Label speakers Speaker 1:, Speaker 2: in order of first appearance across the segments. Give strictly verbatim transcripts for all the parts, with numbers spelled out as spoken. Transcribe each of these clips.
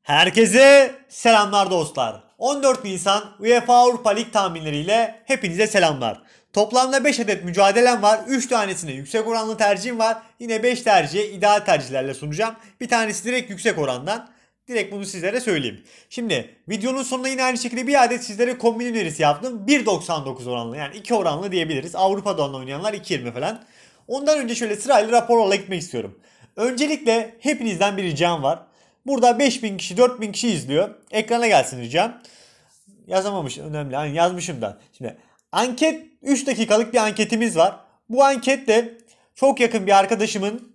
Speaker 1: Herkese selamlar dostlar. on dört Nisan UEFA Avrupa Lig tahminleriyle hepinize selamlar. Toplamda beş adet mücadelem var. üç tanesine yüksek oranlı tercihim var. Yine beş tercihe ideal tercihlerle sunacağım. Bir tanesi direkt yüksek orandan. Direkt bunu sizlere söyleyeyim. Şimdi videonun sonunda yine aynı şekilde bir adet sizlere kombin önerisi yaptım. bir doksan dokuz oranlı, yani iki oranlı diyebiliriz. Avrupa'da oynayanlar iki yirmi falan. Ondan önce şöyle sırayla raporla gitmek istiyorum. Öncelikle hepinizden bir ricam var. Burada beş bin kişi, dört bin kişi izliyor. Ekrana gelsin ricam. Yazamamış, önemli. Yani yazmışım da. Şimdi anket, üç dakikalık bir anketimiz var. Bu ankette çok yakın bir arkadaşımın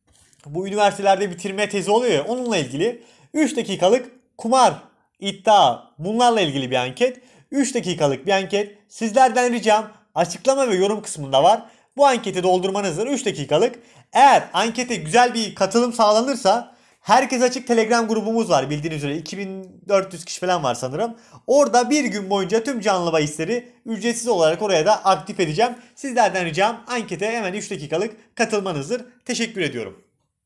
Speaker 1: bu üniversitelerde bitirme tezi oluyor ya, onunla ilgili üç dakikalık kumar, iddia, bunlarla ilgili bir anket. üç dakikalık bir anket. Sizlerden ricam açıklama ve yorum kısmında var. Bu anketi doldurmanızdır, üç dakikalık. Eğer ankete güzel bir katılım sağlanırsa herkes açık Telegram grubumuz var, bildiğiniz üzere iki bin dört yüz kişi falan var sanırım. Orada bir gün boyunca tüm canlı bahisleri ücretsiz olarak oraya da aktif edeceğim. Sizlerden ricam ankete hemen üç dakikalık katılmanızdır. Teşekkür ediyorum.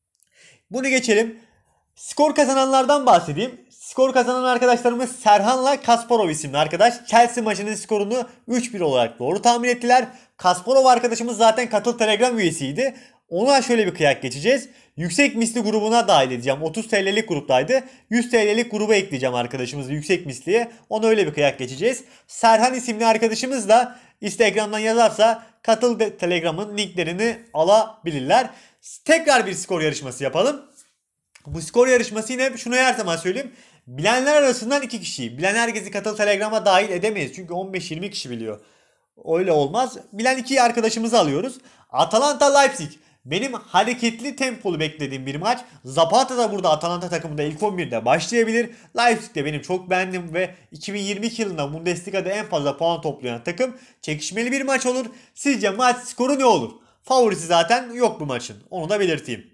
Speaker 1: Bunu geçelim. Skor kazananlardan bahsedeyim. Skor kazanan arkadaşlarımız Serhan'la Kasparov isimli arkadaş. Chelsea maçının skorunu üç bir olarak doğru tahmin ettiler. Kasparov arkadaşımız zaten Katıl Telegram üyesiydi. Ona şöyle bir kıyak geçeceğiz. Yüksek misli grubuna dahil edeceğim. otuz T L'lik gruptaydı. yüz T L'lik gruba ekleyeceğim arkadaşımızı yüksek misliye. Ona öyle bir kıyak geçeceğiz. Serhan isimli arkadaşımız da Instagram'dan yazarsa Katıl Telegram'ın linklerini alabilirler. Tekrar bir skor yarışması yapalım. Bu skor yarışması yine şunu her zaman söyleyeyim. Bilenler arasından iki kişiyi. Bilen herkesi Katıl Telegram'a dahil edemeyiz. Çünkü on beş yirmi kişi biliyor. Öyle olmaz. Bilen iki arkadaşımızı alıyoruz. Atalanta Leipzig. Benim hareketli tempolu beklediğim bir maç. Zapata da burada Atalanta takımında ilk on birde başlayabilir. Leipzig de benim çok beğendim ve iki bin yirmi iki yılında Bundesliga'da en fazla puan toplayan takım. Çekişmeli bir maç olur. Sizce maç skoru ne olur? Favorisi zaten yok bu maçın. Onu da belirteyim.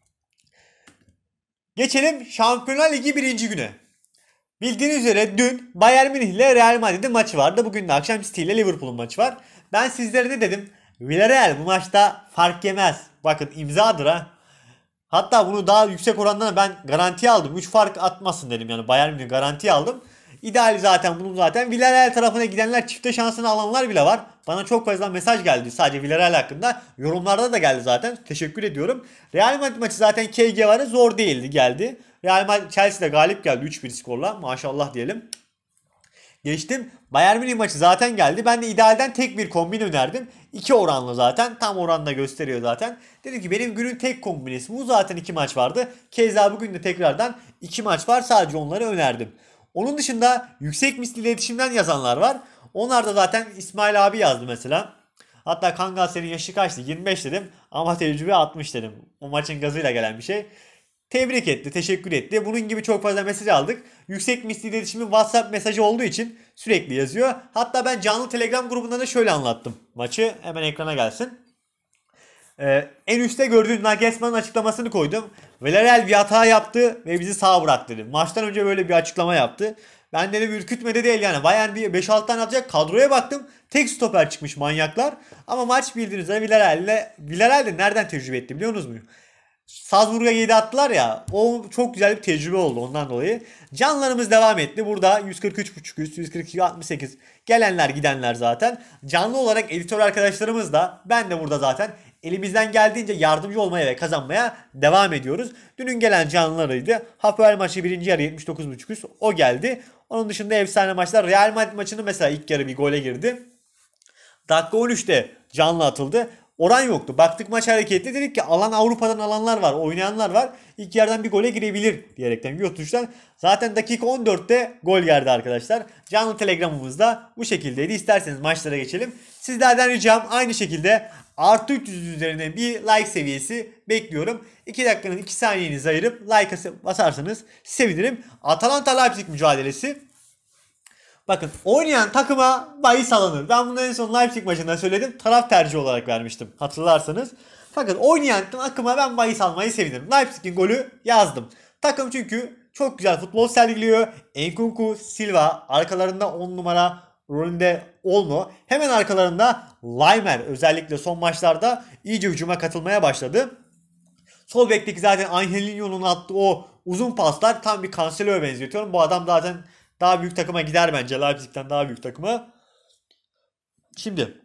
Speaker 1: Geçelim Şampiyonlar Ligi birinci güne. Bildiğiniz üzere dün Bayern Münih ile Real Madrid'in maçı vardı. Bugün de akşam City ile Liverpool'un maçı var. Ben sizlere ne dedim? Villarreal bu maçta fark yemez. Bakın imzadır ha. Hatta bunu daha yüksek orandan ben garantiye aldım. üç fark atmasın dedim, yani Bayern Münih garantiye aldım. İdeal zaten bunun zaten. Villarreal tarafına gidenler, çifte şansını alanlar bile var. Bana çok fazla mesaj geldi sadece Villarreal hakkında. Yorumlarda da geldi zaten. Teşekkür ediyorum. Real Madrid maçı zaten K G varı zor değildi, geldi. Real Madrid Chelsea'de galip geldi üç bir skorla. Maşallah diyelim. Geçtim. Bayern Münih maçı zaten geldi. Ben de idealden tek bir kombin önerdim. iki oranlı zaten. Tam oranla gösteriyor zaten. Dedim ki benim günün tek kombinesi bu, zaten iki maç vardı. Keza bugün de tekrardan iki maç var. Sadece onları önerdim. Onun dışında yüksek misli iletişimden yazanlar var. Onlar da zaten İsmail abi yazdı mesela. Hatta Kangal senin yaşı kaçtı? yirmi beş dedim. Ama tecrübe altmış dedim. O maçın gazıyla gelen bir şey. Tebrik etti, teşekkür etti. Bunun gibi çok fazla mesaj aldık. Yüksek misli iletişimin WhatsApp mesajı olduğu için sürekli yazıyor. Hatta ben canlı Telegram grubunda da şöyle anlattım maçı. Hemen ekrana gelsin. Ee, en üstte gördüğün Nagelsmann'ın açıklamasını koydum. Villarreal bir hata yaptı ve bizi sağ bıraktı dedim. Maçtan önce böyle bir açıklama yaptı. Ben dedim ürkütmedi değil yani. Bayern bir beş altı tane atacak, kadroya baktım. Tek stoper çıkmış manyaklar. Ama maç bildiğiniz üzere Villarreal ile Villarreal de nereden tecrübe etti biliyor musunuz? Salzburg'a yedi attılar ya. O çok güzel bir tecrübe oldu ondan dolayı. Canlarımız devam etti. Burada yüz kırk üç buçuk üst, yüz kırk iki altmış sekiz gelenler gidenler zaten. Canlı olarak editör arkadaşlarımız da, ben de burada zaten elimizden geldiğince yardımcı olmaya ve kazanmaya devam ediyoruz. Dünün gelen canlılarıydı. Hapoel maçı birinci yarı yetmiş dokuz buçuk üst o geldi. Onun dışında efsane maçlar. Real Madrid maçını mesela ilk yarı bir gole girdi. Dakika on üçte canlı atıldı. Oran yoktu. Baktık maç hareketli, dedik ki alan Avrupa'dan alanlar var, oynayanlar var. İlk yerden bir gole girebilir diyerekten bir oturuştan. Zaten dakika on dörtte gol geldi arkadaşlar. Canlı Telegram'ımız da bu şekildeydi. İsterseniz maçlara geçelim. Sizlerden ricam aynı şekilde artı üç yüz üzerine bir like seviyesi bekliyorum. iki dakikanın iki saniyenizi ayırıp like'a basarsanız sevinirim. Atalanta Leipzig mücadelesi. Bakın, oynayan takıma bahis alınır. Ben bunu en son Leipzig maçında söyledim. Taraf tercihi olarak vermiştim, hatırlarsanız. Fakat oynayan takıma ben bahis almayı sevinirim. Leipzig'in golü yazdım. Takım çünkü çok güzel futbol sergiliyor. Nkunku, Silva arkalarında on numara rolünde Olmo. Hemen arkalarında Laimer özellikle son maçlarda iyice hücuma katılmaya başladı. Sol bekteki zaten Angelinho'nun attığı o Uzun paslar, tam bir Cancelo'ya benzetiyorum. Bu adam zaten daha büyük takıma gider bence. Leipzig'ten daha büyük takıma. Şimdi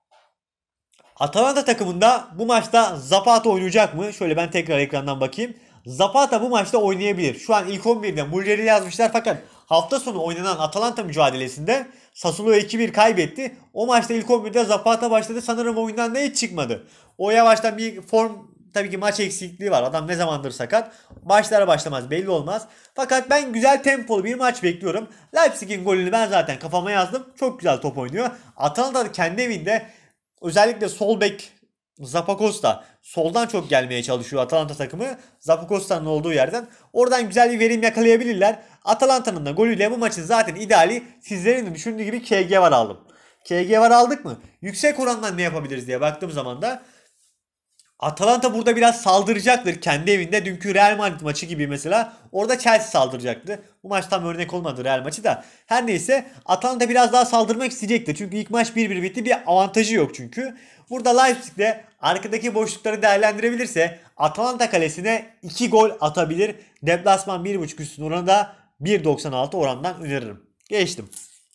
Speaker 1: Atalanta takımında bu maçta Zapata oynayacak mı? Şöyle ben tekrar ekrandan bakayım. Zapata bu maçta oynayabilir. Şu an ilk on birde Muller'i yazmışlar fakat hafta sonu oynanan Atalanta mücadelesinde Sassuolo iki bir kaybetti. O maçta ilk on birde Zapata başladı. Sanırım oyundan da hiç çıkmadı. O yavaştan bir form, tabii ki maç eksikliği var. Adam ne zamandır sakat. Başlara başlamaz belli olmaz. Fakat ben güzel tempolu bir maç bekliyorum. Leipzig'in golünü ben zaten kafama yazdım. Çok güzel top oynuyor. Atalanta da kendi evinde özellikle sol bek Zappacosta soldan çok gelmeye çalışıyor Atalanta takımı. Zappacosta'nın olduğu yerden. Oradan güzel bir verim yakalayabilirler. Atalanta'nın da golüyle bu maçın zaten ideali sizlerin de düşündüğü gibi K G var aldım. K G var aldık mı? Yüksek orandan ne yapabiliriz diye baktığım zaman da Atalanta burada biraz saldıracaktır kendi evinde. Dünkü Real Madrid maçı gibi mesela. Orada Chelsea saldıracaktı. Bu maç tam örnek olmadı Real maçı da. Her neyse Atalanta biraz daha saldırmak isteyecektir. Çünkü ilk maç bir bir bitti. Bir avantajı yok çünkü. Burada Leipzig'de arkadaki boşlukları değerlendirebilirse Atalanta kalesine iki gol atabilir. Deplasman bir buçuk üstün oranı da bir doksan altı orandan öneririm. Geçtim.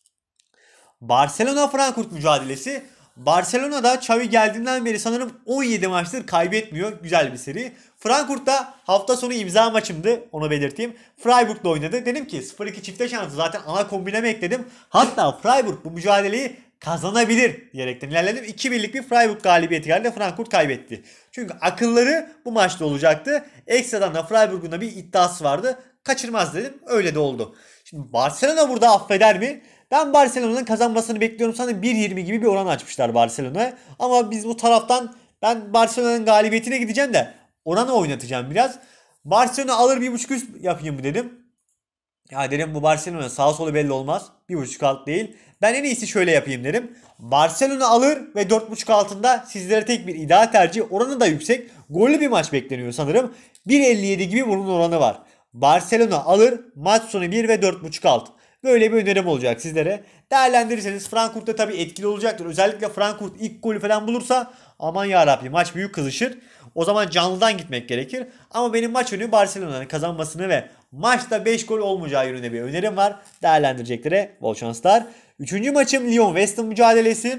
Speaker 1: Barcelona-Frankfurt mücadelesi. Barcelona'da Xavi geldiğinden beri sanırım on yedi maçtır kaybetmiyor. Güzel bir seri. Frankfurt'ta hafta sonu imza maçımdı. Onu belirteyim. Freiburg'la oynadı. Dedim ki sıfır iki çifte şansı zaten ana kombineme ekledim. Hatta Freiburg bu mücadeleyi kazanabilir diyerekten ilerledim. iki birlik bir Freiburg galibiyeti geldi. Frankfurt kaybetti. Çünkü akılları bu maçta olacaktı. Ekstradan da Freiburg'un da bir iddiası vardı. Kaçırmaz dedim. Öyle de oldu. Şimdi Barcelona burada affeder mi? Ben Barcelona'nın kazanmasını bekliyorum. Sanırım bir yirmi gibi bir oran açmışlar Barcelona'ya. Ama biz bu taraftan ben Barcelona'nın galibiyetine gideceğim de oranı oynatacağım biraz. Barcelona alır bir buçuk üst yapayım dedim. Ya dedim bu Barcelona sağ solu belli olmaz. bir buçuk alt değil. Ben en iyisi şöyle yapayım dedim. Barcelona alır ve dört buçuk altında sizlere tek bir ideal tercih. Oranı da yüksek. Gollü bir maç bekleniyor sanırım. bir elli yedi gibi bunun oranı var. Barcelona alır, maç sonu bir ve dört buçuk alt. Böyle bir önerim olacak sizlere. Değerlendirirseniz Frankfurt'ta tabii etkili olacaktır. Özellikle Frankfurt ilk golü falan bulursa aman yarabbi maç büyük kızışır. O zaman canlıdan gitmek gerekir. Ama benim maç önü Barcelona'nın kazanmasını ve maçta beş gol olmayacağı yönünde bir önerim var. Değerlendireceklere bol şanslar. Üçüncü maçım Lyon-West Ham mücadelesi.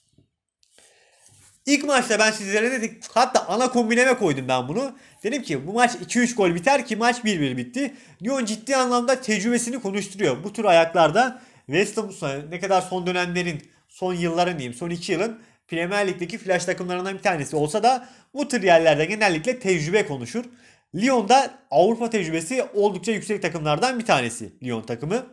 Speaker 1: İlk maçta ben sizlere dedim, hatta ana kombineme koydum ben bunu. Dedim ki bu maç iki üç gol biter ki maç bir bir bitti. Lyon ciddi anlamda tecrübesini konuşturuyor. Bu tür ayaklarda West Ham ne kadar son dönemlerin, son yılların diyeyim, son iki yılın Premier Lig'deki flash takımlarından bir tanesi olsa da bu tür yerlerde genellikle tecrübe konuşur. Lyon'da Avrupa tecrübesi oldukça yüksek takımlardan bir tanesi Lyon takımı.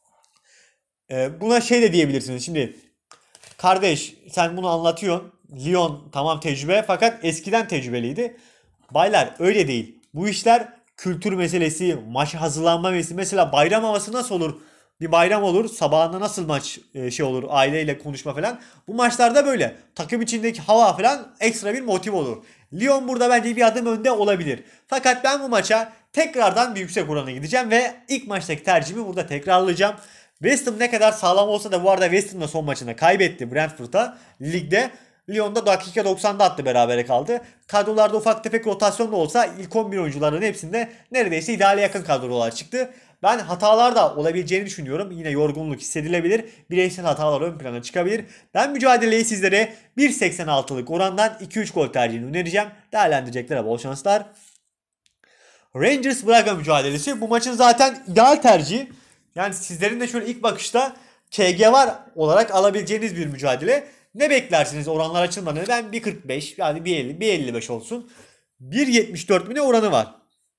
Speaker 1: Ee, buna şey de diyebilirsiniz. Şimdi kardeş sen bunu anlatıyorsun. Lyon tamam tecrübe fakat eskiden tecrübeliydi. Baylar öyle değil. Bu işler kültür meselesi, maça hazırlanma meselesi. Mesela bayram havası nasıl olur? Bir bayram olur, sabahında nasıl maç e, şey olur, aileyle konuşma falan. Bu maçlarda böyle. Takım içindeki hava falan ekstra bir motiv olur. Lyon burada bence bir adım önde olabilir. Fakat ben bu maça tekrardan bir yüksek orana gideceğim ve ilk maçtaki tercihimi burada tekrarlayacağım. West Ham ne kadar sağlam olsa da bu arada West Ham da son maçında kaybetti Brentford'a ligde. Lyon'da dakika doksanda attı, berabere kaldı. Kadrolarda ufak tefek rotasyon da olsa ilk on bir oyuncuların hepsinde neredeyse ideale yakın kadrolar çıktı. Ben hatalar da olabileceğini düşünüyorum. Yine yorgunluk hissedilebilir. Bireysel hatalar ön plana çıkabilir. Ben mücadeleyi sizlere bir seksen altılık orandan iki üç gol tercihini önereceğim. Değerlendireceklere bol şanslar. Rangers Braga mücadelesi. Bu maçın zaten ideal tercihi. Yani sizlerin de şöyle ilk bakışta K G var olarak alabileceğiniz bir mücadele. Ne beklersiniz oranlar açılmadan? Ben bir kırk beş yani bir elli, bir elli beş olsun. bir yetmiş dört mi ne oranı var?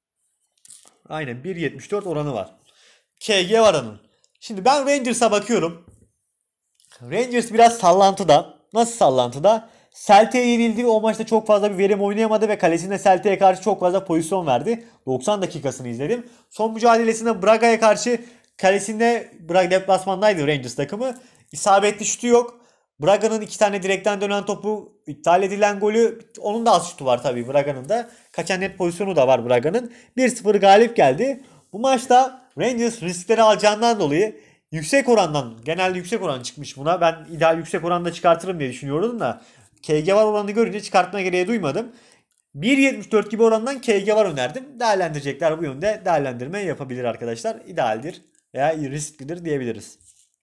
Speaker 1: Aynen bir yetmiş dört oranı var. K G var onun. Şimdi ben Rangers'a bakıyorum. Rangers biraz sallantıda. Nasıl sallantıda? Celtic'e yenildi ve o maçta çok fazla bir verim oynayamadı ve kalesinde Celtic'e karşı çok fazla pozisyon verdi. doksan dakikasını izledim. Son mücadelesinde Braga'ya karşı kalesinde Braga deplasmandaydı Rangers takımı. İsabetli şutu yok. Braga'nın iki tane direkten dönen topu, iptal edilen golü, onun da az şutu var tabii Braga'nın da. Kaçan net pozisyonu da var Braga'nın. bir sıfır galip geldi. Bu maçta Rangers riskleri alacağından dolayı yüksek orandan, genelde yüksek oran çıkmış buna. Ben ideal yüksek oranda çıkartırım diye düşünüyordum da K G var oranını görünce çıkartma gereği duymadım. bir yetmiş dört gibi orandan K G var önerdim. Değerlendirecekler bu yönde değerlendirme yapabilir arkadaşlar. İdealdir veya risklidir diyebiliriz.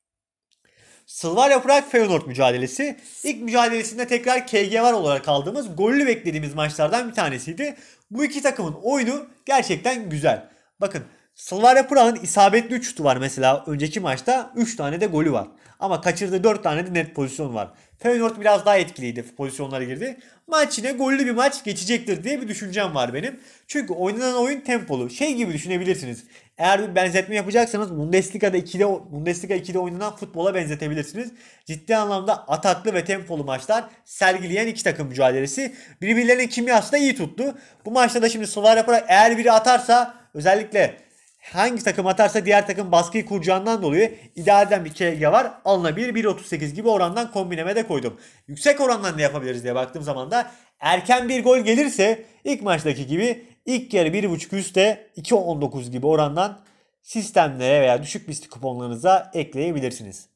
Speaker 1: Slavia Prag Feyenoord mücadelesi. İlk mücadelesinde tekrar K G var olarak aldığımız, gollü beklediğimiz maçlardan bir tanesiydi. Bu iki takımın oyunu gerçekten güzel. Bakın, Slavia Prag'ın isabetli üç şutu var mesela önceki maçta, üç tane de golü var. Ama kaçırdığı dört tane de net pozisyon var. Feyenoord biraz daha etkiliydi, pozisyonlara girdi. Maç yine gollü bir maç geçecektir diye bir düşüncem var benim. Çünkü oynanan oyun tempolu. Şey gibi düşünebilirsiniz. Eğer bir benzetme yapacaksanız Bundesliga'da ikide Bundesliga ikide oynanan futbola benzetebilirsiniz. Ciddi anlamda ataklı ve tempolu maçlar sergileyen iki takım mücadelesi. Birbirlerinin kimyası da iyi tuttu. Bu maçta da şimdi Slavia Prag eğer biri atarsa, özellikle hangi takım atarsa diğer takım baskıyı kuracağından dolayı idealden bir K G var. Alınabilir, bir otuz sekiz gibi orandan kombineme de koydum. Yüksek orandan ne yapabiliriz diye baktığım zaman da erken bir gol gelirse ilk maçtaki gibi ilk yarı bir buçuk üstte iki on dokuz gibi orandan sistemlere veya düşük riskli kuponlarınıza ekleyebilirsiniz.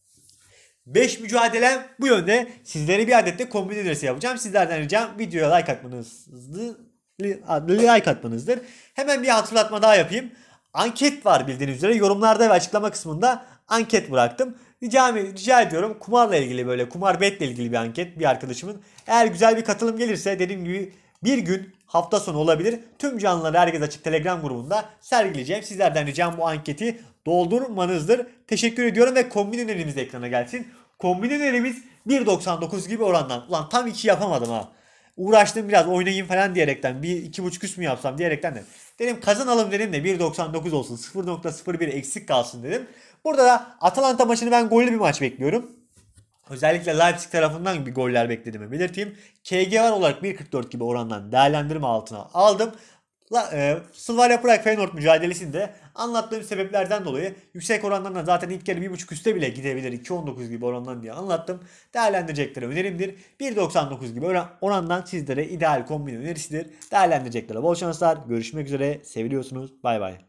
Speaker 1: beş mücadelem bu yönde. Sizlere bir adet de kombin önerisi yapacağım. Sizlerden ricam videoya like atmanızdır. Like atmanızdır. Hemen bir hatırlatma daha yapayım. Anket var bildiğiniz üzere. Yorumlarda ve açıklama kısmında anket bıraktım. Rica, rica ediyorum, kumarla ilgili, böyle kumar betle ilgili bir anket bir arkadaşımın. Eğer güzel bir katılım gelirse dediğim gibi bir gün hafta sonu olabilir. Tüm canlıları Herkes Açık Telegram grubunda sergileyeceğim. Sizlerden ricam bu anketi doldurmanızdır. Teşekkür ediyorum ve kombin önerimiz ekrana gelsin. Kombin önerimiz bir doksan dokuz gibi orandan. Ulan tam iki yapamadım ha. Uğraştım biraz oynayayım falan diyerekten. bir iki buçuk üst mü yapsam diyerekten de. Dedim kazanalım dedim de bir doksan dokuz olsun. sıfır nokta sıfır bir eksik kalsın dedim. Burada da Atalanta maçını ben gollü bir maç bekliyorum. Özellikle Leipzig tarafından bir goller beklediğimi belirteyim. K G var olarak bir kırk dört gibi orandan değerlendirme altına aldım. La, e, Slavia Prag Feyenoord mücadelesinde anlattığım sebeplerden dolayı yüksek oranlarla zaten ilk yarı bir buçuk üste bile gidebilir, iki on dokuz gibi orandan diye anlattım. Değerlendirecekleri önerimdir. bir doksan dokuz gibi oran, orandan sizlere ideal kombin önerisidir. Değerlendireceklere bol şanslar. Görüşmek üzere. Seviliyorsunuz. Bay bay.